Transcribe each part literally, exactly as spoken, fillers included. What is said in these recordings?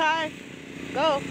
Kai, go.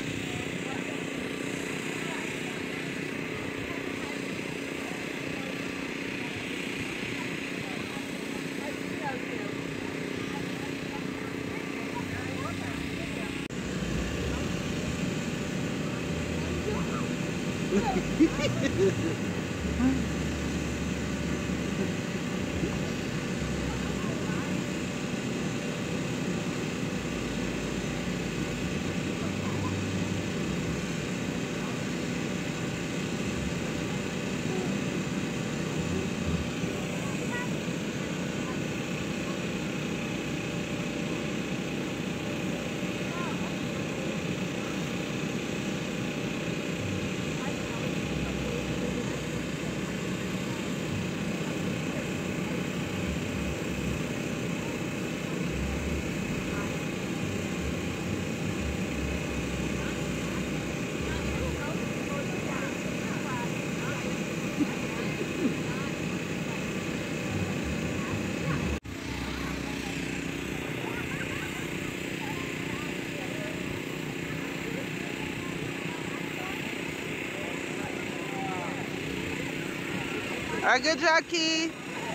All right, good job, Key.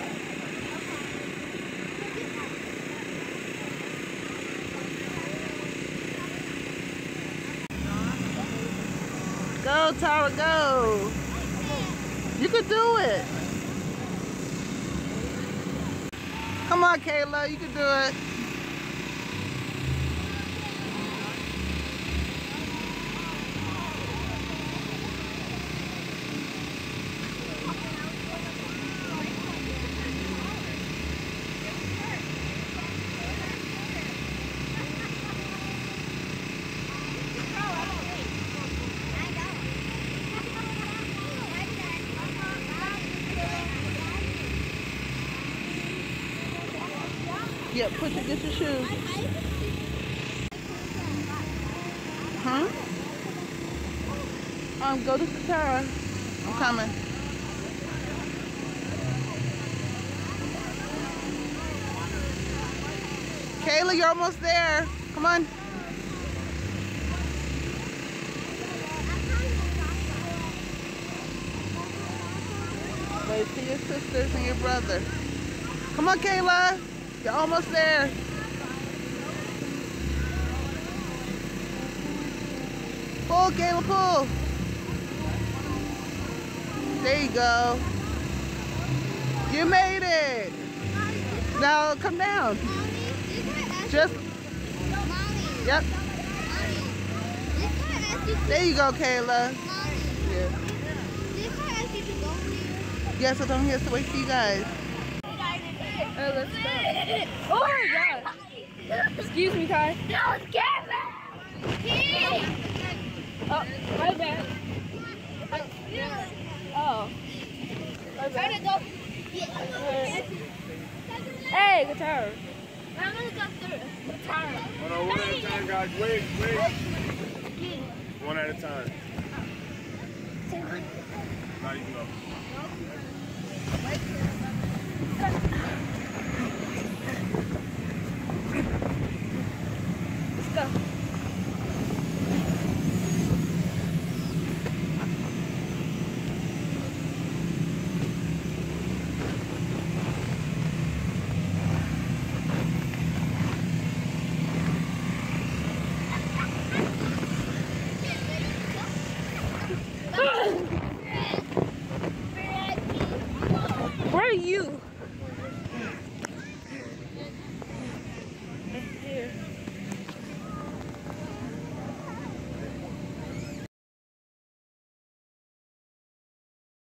Go, Tara, go. You can do it. Come on, Kayla, you can do it. Yeah, push it, get your shoes. Huh? Um, go to Tara. I'm coming. Kayla, you're almost there. Come on. Wait for your sisters and your brother. Come on, Kayla. You're almost there. Pull, Kayla, pull. There you go. You made it. Now come down. Just. Yep. There you go, Kayla. Yeah. Yes, I told him he has to wait for you guys. Oh, let's go. Oh my god. Excuse me, Kai. No, Kevin! Oh, my bad. Oh. My bad. Hey, guitar. I'm gonna go through guitar. Hold on, one at a time, guys. Wait, wait. One at a time. Now you can go.